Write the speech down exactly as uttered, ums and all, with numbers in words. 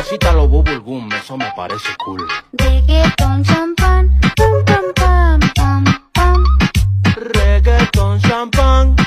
cosita los bubble gum, eso me parece cool. Reggaeton, champán, pam, pam, pam, pam, pam. Reggaeton, champán.